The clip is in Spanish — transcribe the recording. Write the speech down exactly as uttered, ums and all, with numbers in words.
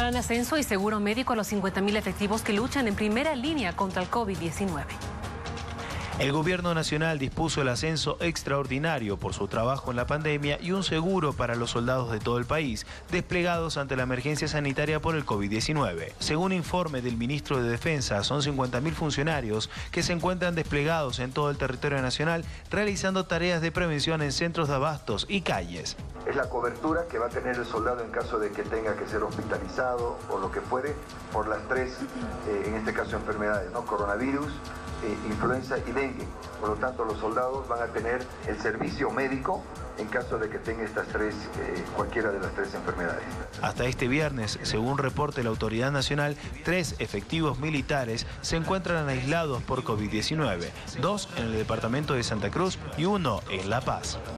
Darán ascenso y seguro médico a los cincuenta mil efectivos que luchan en primera línea contra el COVID diecinueve. El gobierno nacional dispuso el ascenso extraordinario por su trabajo en la pandemia y un seguro para los soldados de todo el país, desplegados ante la emergencia sanitaria por el COVID diecinueve. Según informe del ministro de Defensa, son cincuenta mil funcionarios que se encuentran desplegados en todo el territorio nacional, realizando tareas de prevención en centros de abastos y calles. Es la cobertura que va a tener el soldado en caso de que tenga que ser hospitalizado o lo que fuere por las tres, eh, en este caso, enfermedades, ¿no? Coronavirus, eh, influenza y dengue. Por lo tanto, los soldados van a tener el servicio médico en caso de que tenga estas tres, eh, cualquiera de las tres enfermedades. Hasta este viernes, según reporte la Autoridad Nacional, tres efectivos militares se encuentran aislados por COVID diecinueve, dos en el departamento de Santa Cruz y uno en La Paz.